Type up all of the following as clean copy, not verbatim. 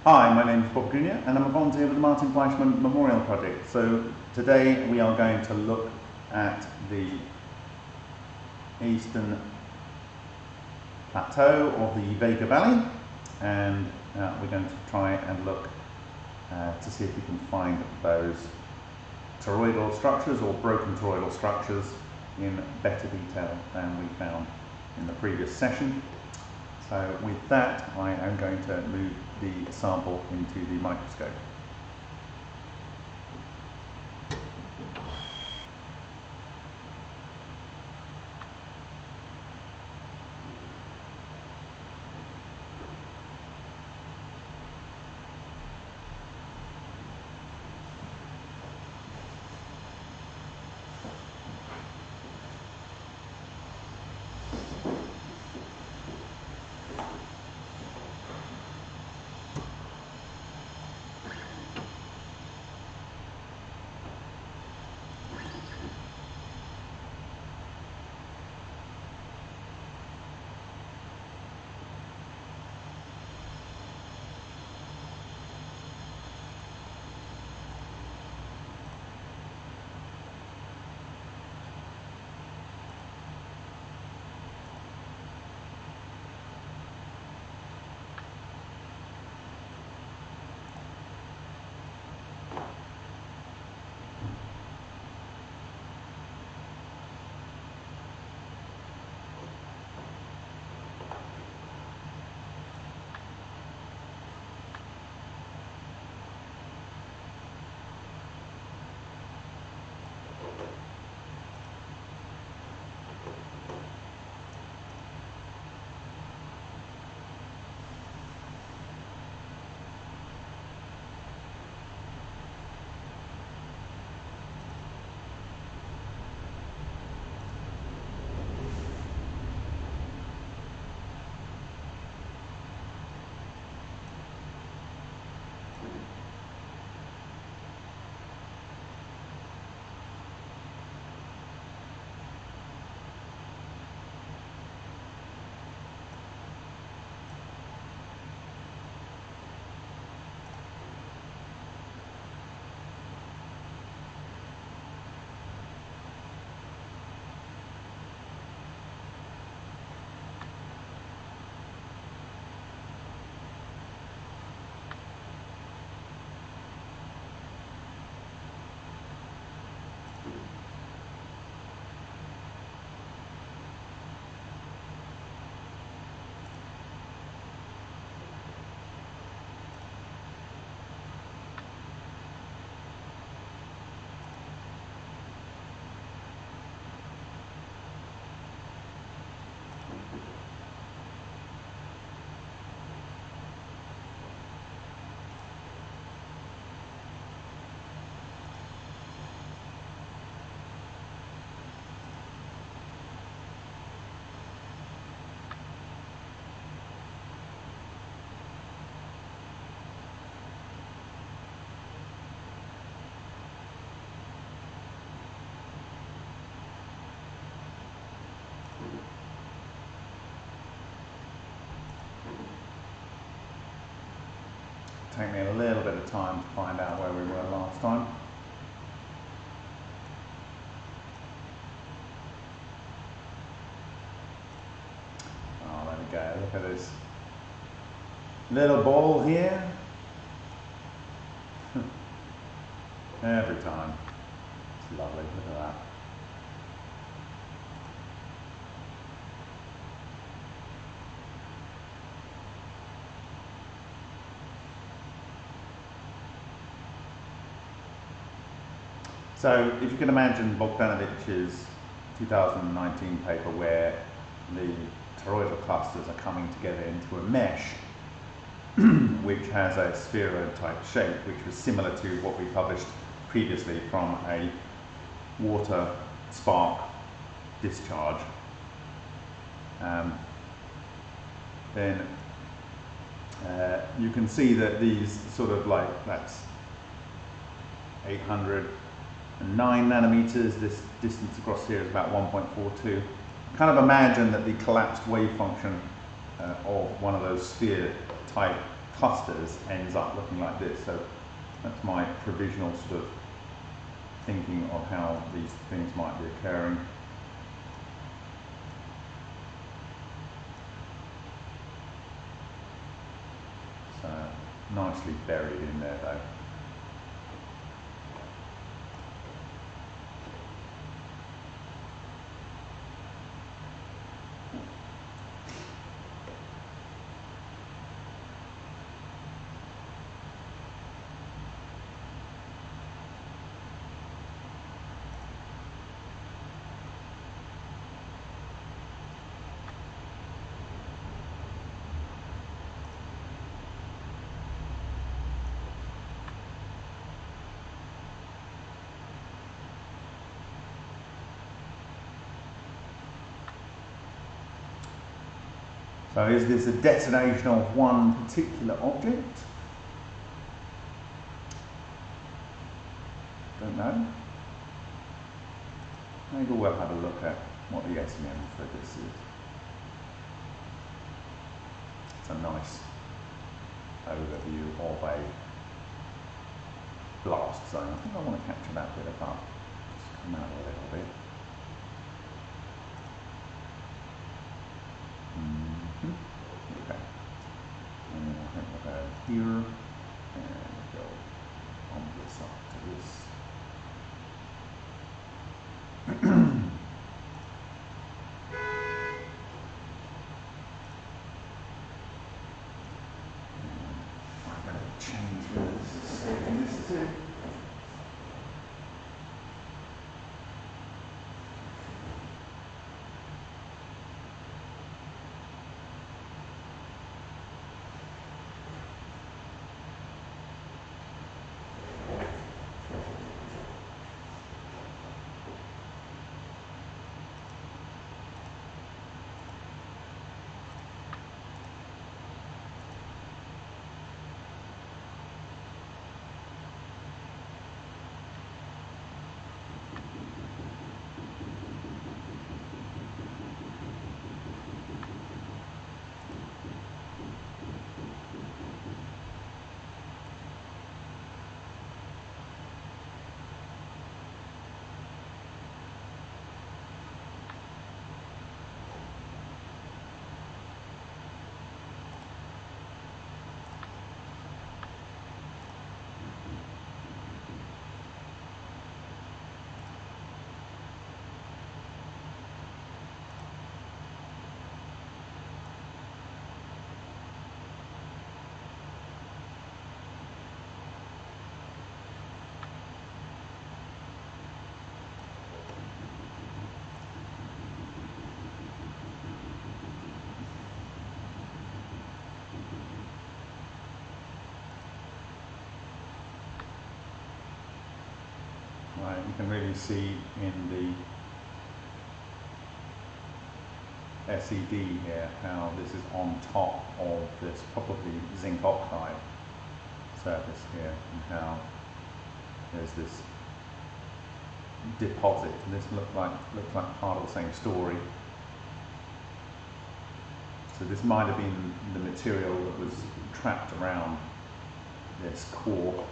Hi, my name is Bob Jr. and I'm a volunteer with the Martin Fleischmann Memorial Project. So today we are going to look at the eastern plateau of the VEGA Valley, and we're going to try and look to see if we can find those toroidal structures or broken toroidal structures in better detail than we found in the previous session. So with that, I am going to move the sample into the microscope. Take me a little bit of time to find out where we were last time. Oh, there we go. Look at this little ball here. Every time. It's lovely. Look at that. So if you can imagine Bogdanovich's 2019 paper where the toroidal clusters are coming together into a mesh which has a spheroid type shape, which was similar to what we published previously from a water spark discharge, then you can see that these sort of that's 809 nanometers, this distance across here is about 1.42. Kind of imagine that the collapsed wave function of one of those sphere type clusters ends up looking like this. So that's my provisional sort of thinking of how these things might be occurring. So nicely buried in there though. So is this a detonation of one particular object? Don't know. Maybe we'll have a look at what the SEM for this is. It's a nice overview of a blast zone. I think I want to capture that bit above. Just come out a little bit. Okay. And then I think we'll go here and go on this side to this. I'm going to change this to right, you can really see in the SED here how this is on top of this probably zinc oxide surface here, and how there's this deposit, and this looks like part of the same story. So this might have been the material that was trapped around this core.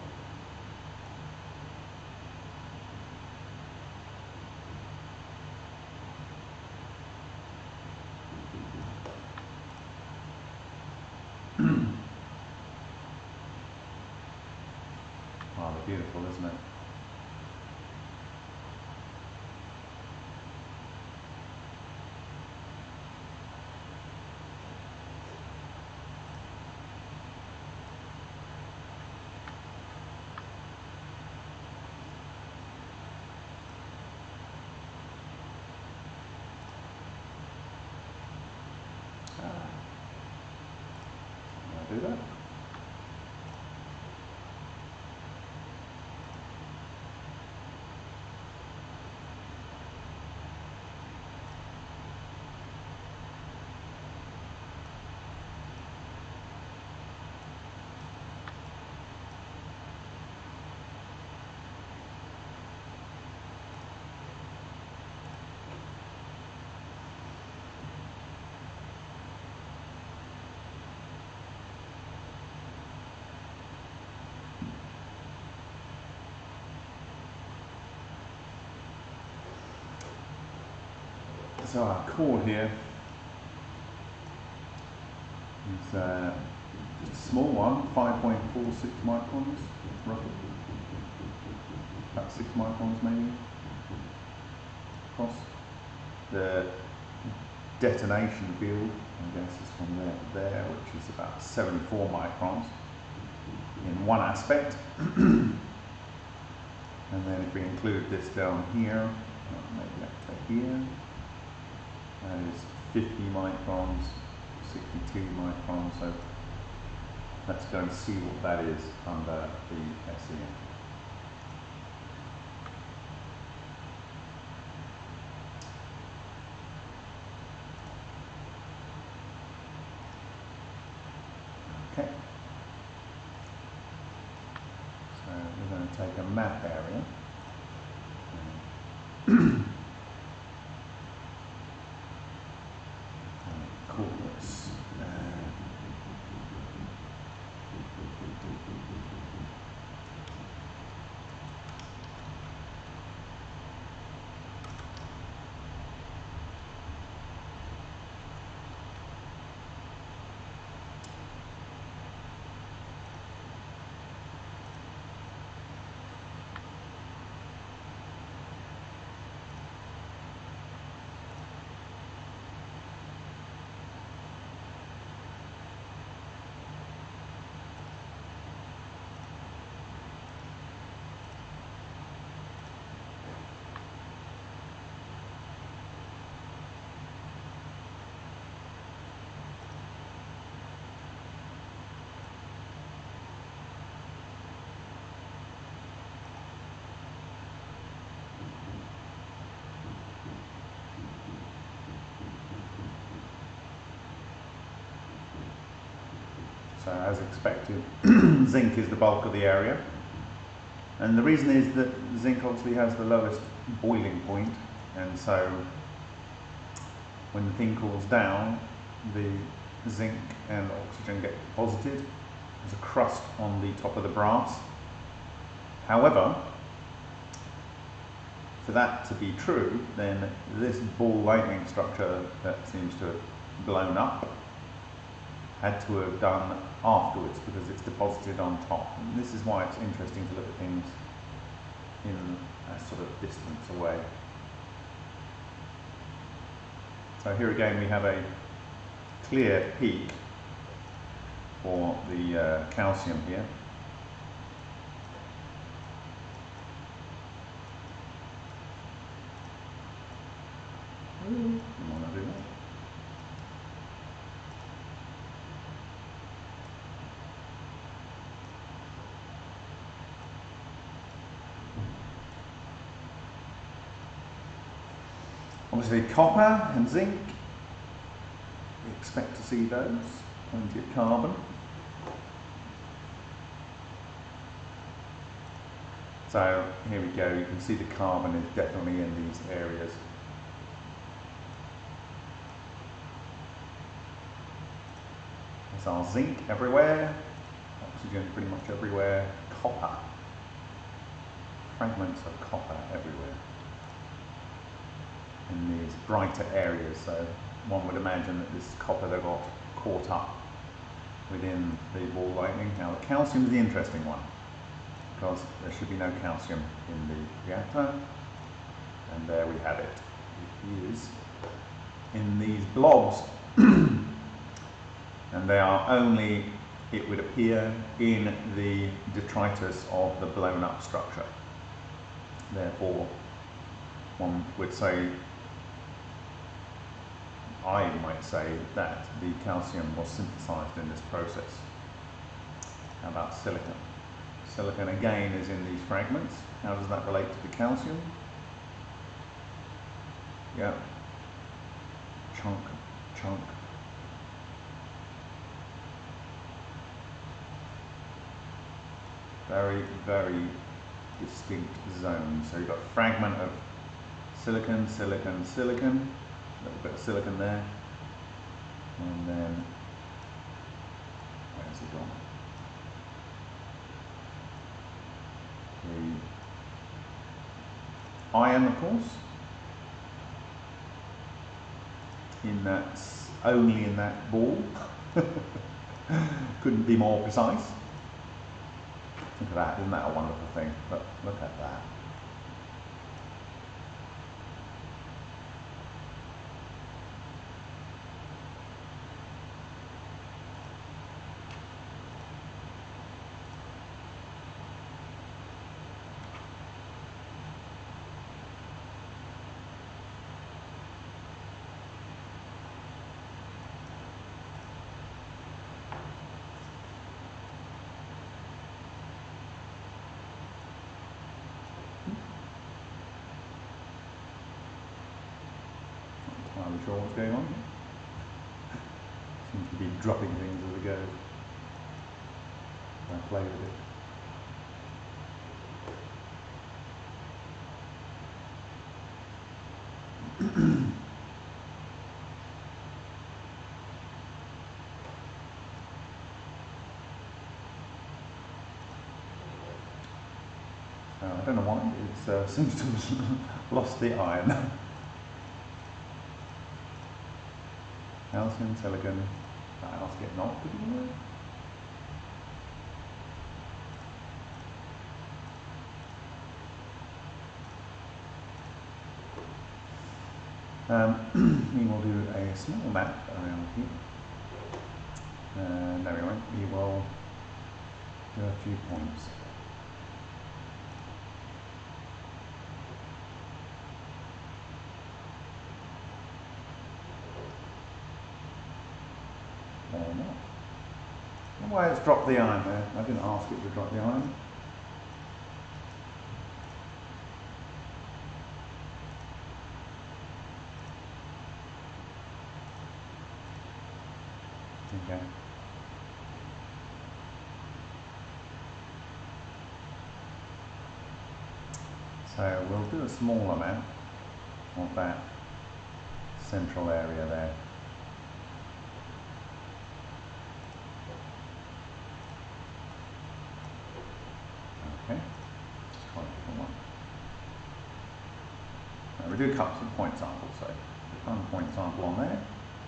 Rather beautiful, isn't it? Do that. So our core here is just a small one, 5.46 microns, roughly. About 6 microns maybe across. The detonation field, I guess, is from there to there, which is about 74 microns in one aspect. And then if we include this down here, maybe up to here, that is 50 microns, 62 microns, so let's go and see what that is under the SEM. Okay, so we're going to take a map area. Call this So as expected, zinc is the bulk of the area, and the reason is that zinc obviously has the lowest boiling point, and so when the thing cools down, the zinc and oxygen get deposited. There's a crust on the top of the brass. However, for that to be true, then this ball lightning structure that seems to have blown up had to have done afterwards, because it's deposited on top. And this is why it's interesting to look at things in a sort of distance away. So here again we have a clear peak for the calcium here. Come on, everyone. Obviously copper and zinc, we expect to see those, plenty of carbon. So here we go, you can see the carbon is definitely in these areas. There's our zinc everywhere, oxygen pretty much everywhere, copper, fragments of copper everywhere in these brighter areas. So one would imagine that this copper that got caught up within the ball lightning. Now the calcium is the interesting one, because there should be no calcium in the reactor, and there we have it. It is in these blobs, and they are only, it would appear, in the detritus of the blown up structure. Therefore, one would say, I might say, that the calcium was synthesized in this process. How about silicon? Silicon again is in these fragments. How does that relate to the calcium? Yeah, chunk, chunk. Very, very distinct zones. So you've got a fragment of silicon, silicon, silicon, a little bit of silicon there, and then, where's it gone? The iron, of course, in that, only in that ball. Couldn't be more precise. Look at that, isn't that a wonderful thing? Look at that. I'm not sure what's going on here. Seems to be dropping things as it goes. I play with it. I don't know why, it seems to have lost the iron. Calcium, silicon, that else get knocked anywhere. We will do a small map around here. No, we won't. We will do a few points. Or not. I don't know why it's dropped the iron there. I didn't ask it to drop the iron. Okay. So we'll do a small amount of that central area there. Okay, just quite a different one. Now we do cut some point samples, so we've done a point sample on there.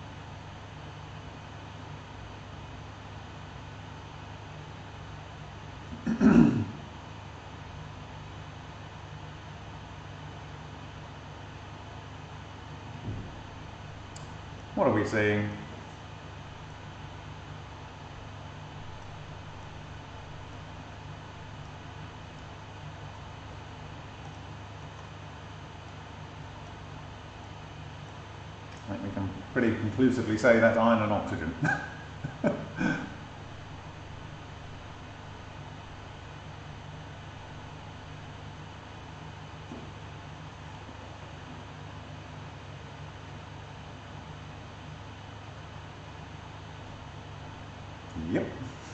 What are we seeing? I think we can pretty conclusively say that's iron and oxygen. Yep.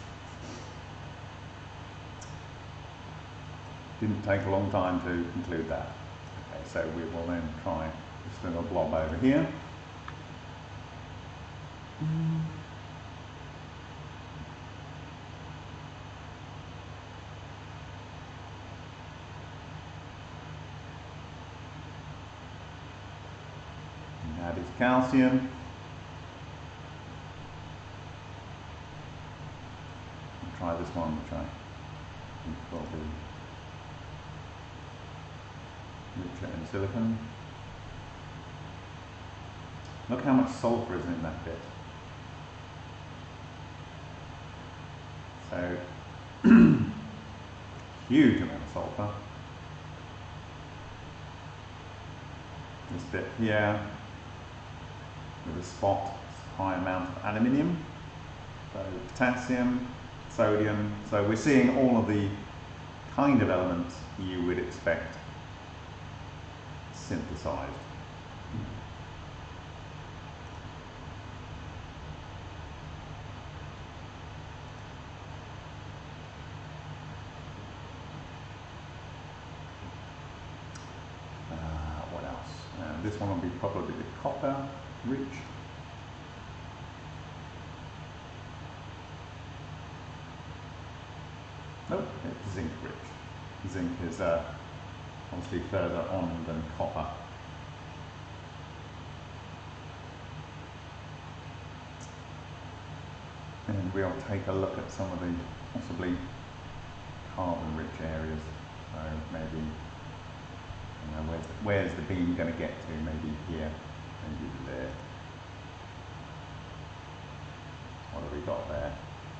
Didn't take a long time to conclude that. Okay, so we will then try this little blob over here. And that is calcium. Try this one, which I think will be richer in silicon. Look how much sulfur is in that bit. So, huge amount of sulfur. This bit here, with a spot, high amount of aluminium. So potassium, sodium, so we're seeing all of the kind of elements you would expect synthesized. What else? This one will be probably the copper rich. Nope, it's zinc rich. Zinc is obviously further on than copper. and we'll take a look at some of the possibly carbon-rich areas. So maybe, you know, where's the beam going to get to? Maybe here, maybe there. What have we got there?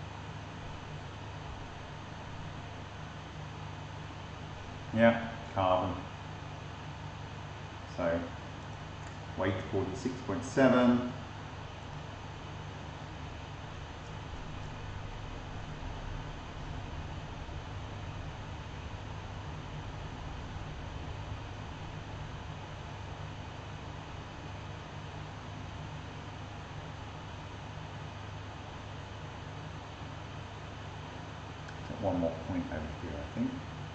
Yeah, carbon. So weight 46.7. One more point over here, I think.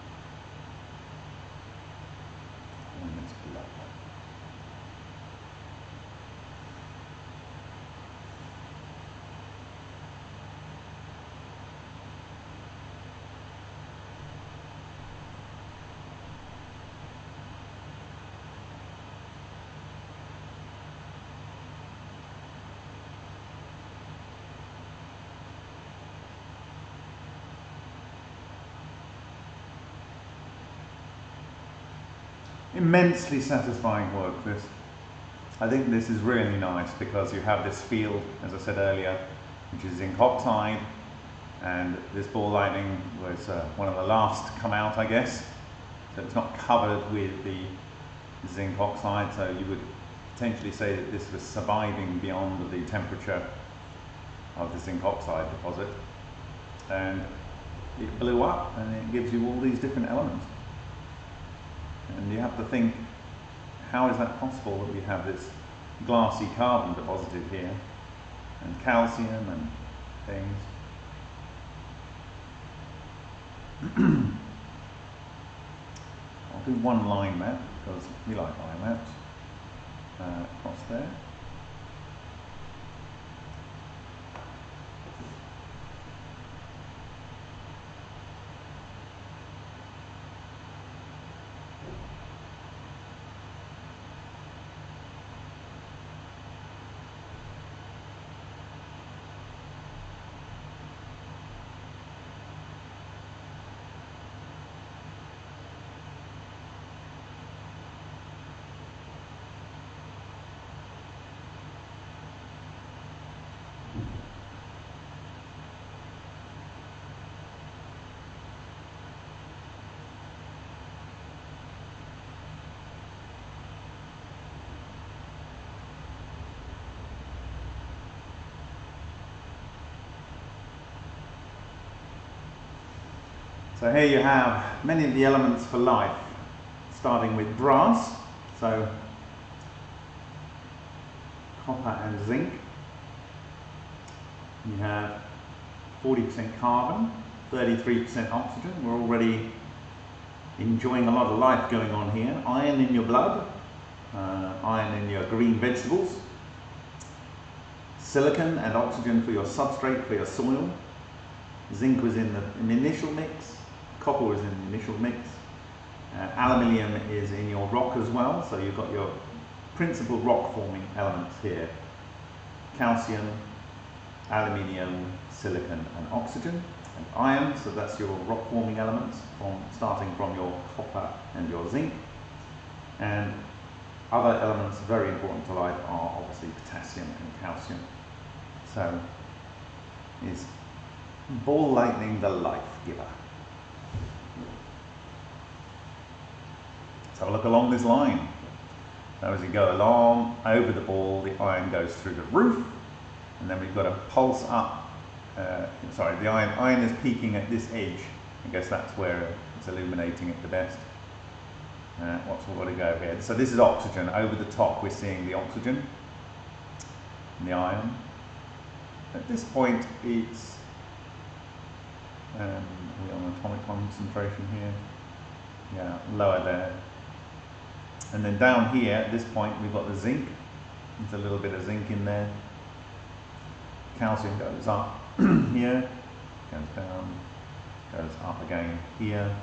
Immensely satisfying work, this. I think this is really nice because you have this field, as I said earlier, which is zinc oxide, and this ball lightning was one of the last to come out, I guess. So it's not covered with the zinc oxide, so you would potentially say that this was surviving beyond the temperature of the zinc oxide deposit. And it blew up and it gives you all these different elements. And you have to think, how is that possible that we have this glassy carbon deposited here, and calcium and things? I'll do one line map because we like line maps across there. So here you have many of the elements for life, starting with brass, so copper and zinc. You have 40% carbon, 33% oxygen. We're already enjoying a lot of life going on here. Iron in your blood, iron in your green vegetables, silicon and oxygen for your substrate, for your soil. Zinc was in the initial mix. Copper was in the initial mix. Aluminium is in your rock as well, so you've got your principal rock forming elements here. Calcium, aluminium, silicon and oxygen, and iron, so that's your rock forming elements starting from your copper and your zinc. And other elements very important to life are obviously potassium and calcium. So is ball lightning the life giver? So look along this line. So as you go along over the ball, the iron goes through the roof, and then we've got a pulse up. Sorry, the iron is peaking at this edge. I guess that's where it's illuminating it the best. What's what to go here? So this is oxygen. Over the top, we're seeing the oxygen and the iron. At this point, it's we're on atomic concentration here. Yeah, lower there. And then down here, at this point, we've got the zinc. There's a little bit of zinc in there. Calcium goes up here, goes down, goes up again here.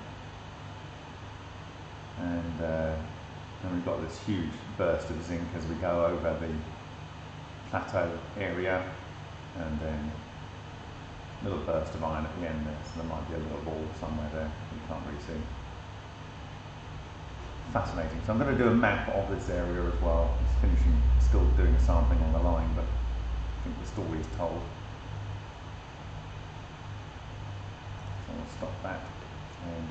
And then we've got this huge burst of zinc as we go over the plateau area. And then little burst of iron at the end there, so there might be a little ball somewhere there you can't really see. Fascinating. So I'm going to do a map of this area as well. Just finishing, still doing sampling on the line, but I think the story is told. So we'll stop that and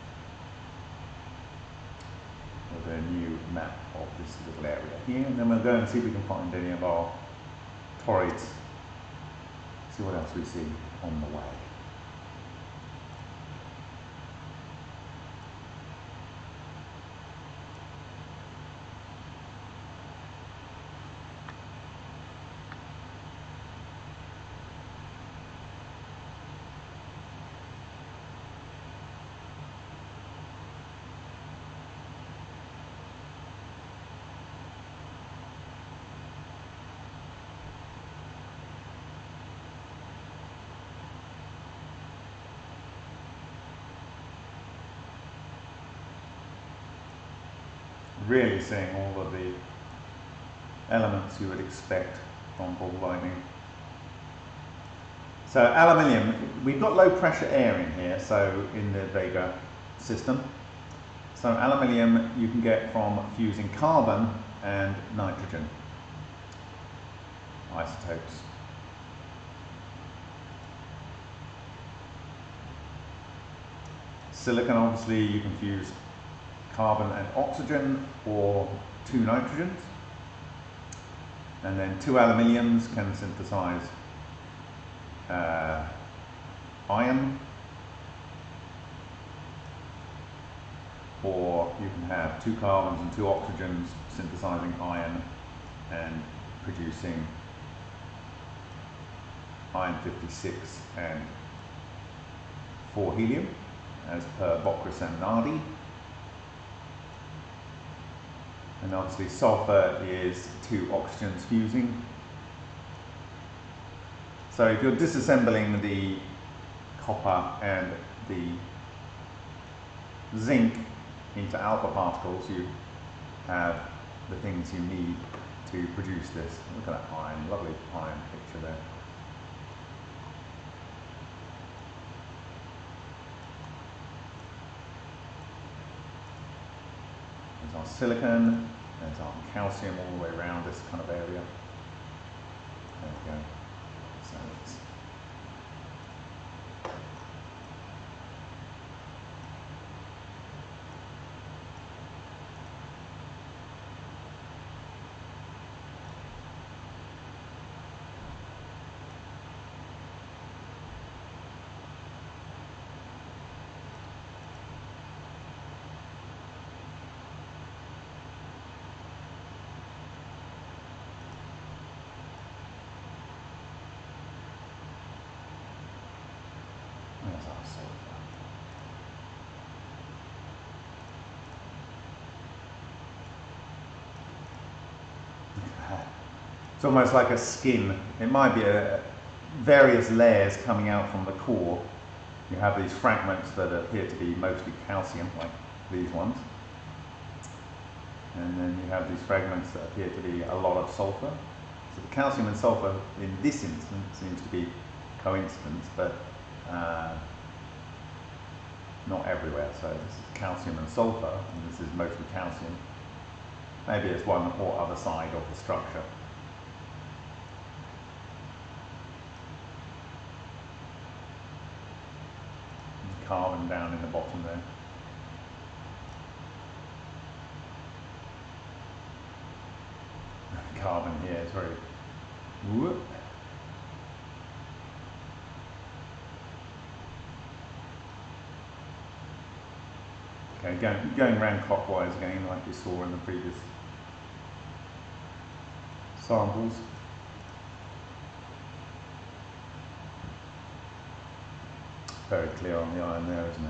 we'll do a new map of this little area here, and then we'll go and see if we can find any of our toroids, see what else we see on the way. Really seeing all of the elements you would expect from ball lightning. So aluminium, we've got low pressure air in here, so in the VEGA system. So aluminium you can get from fusing carbon and nitrogen isotopes. Silicon, obviously you can fuse carbon and oxygen, or 2 nitrogens, and then 2 aluminiums can synthesize iron, or you can have 2 carbons and 2 oxygens synthesizing iron and producing iron 56 and 4 helium, as per Bockris and Nardi. And obviously sulfur is 2 oxygens fusing. So if you're disassembling the copper and the zinc into alpha particles, you have the things you need to produce this. Look at that iron, lovely iron picture there. There's our silicon, there's our calcium all the way around this kind of area. There we go. So it's It's almost like a skin. It might be various layers coming out from the core. You have these fragments that appear to be mostly calcium, like these ones. And then you have these fragments that appear to be a lot of sulfur. So the calcium and sulfur in this instance seems to be coincidence, but not everywhere. So this is calcium and sulfur, and this is mostly calcium. Maybe it's one or other side of the structure. Carbon down in the bottom there. Carbon here is very whoop. Okay, going around clockwise again, like you saw in the previous samples. Very clear on the iron there, isn't it?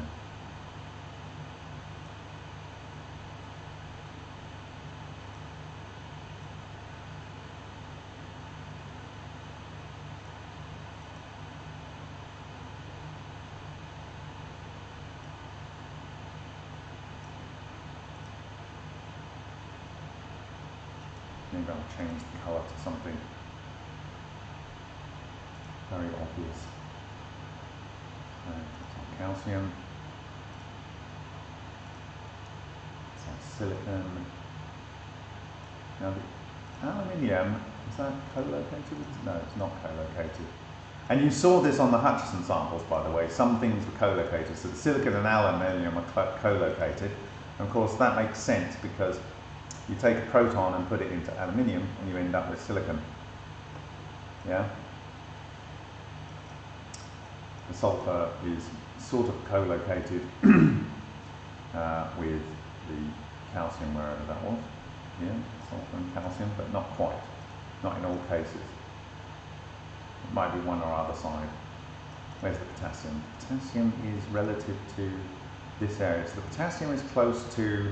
Maybe I'll change the colour to something very obvious. calcium. So silicon. Now the aluminium, is that co-located? No, it's not co-located. And you saw this on the Hutchison samples, by the way. Some things were co-located. So the silicon and aluminium are co-located. And of course that makes sense because you take a proton and put it into aluminium and you end up with silicon. Yeah? The sulfur is sort of co-located with the calcium, wherever that was. Yeah, sulfur and calcium, but not quite. Not in all cases. It might be one or other side. Where's the potassium? Potassium is relative to this area. So the potassium is close to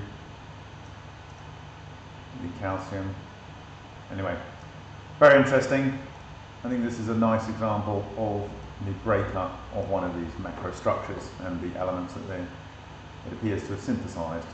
the calcium. Anyway, very interesting. I think this is a nice example of the breakup of one of these macro structures and the elements that it appears to have synthesized.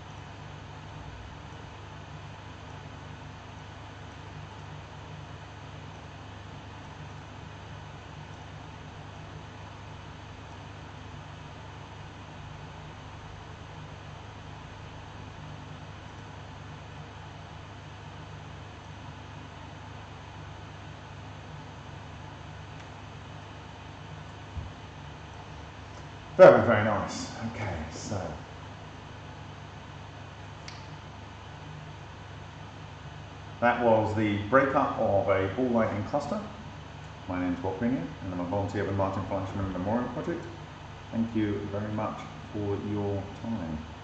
Very, very nice. Okay, so that was the breakup of a ball lightning cluster. My name is Bob Grenier, and I'm a volunteer with Martin Fleischmann Memorial Project. Thank you very much for your time.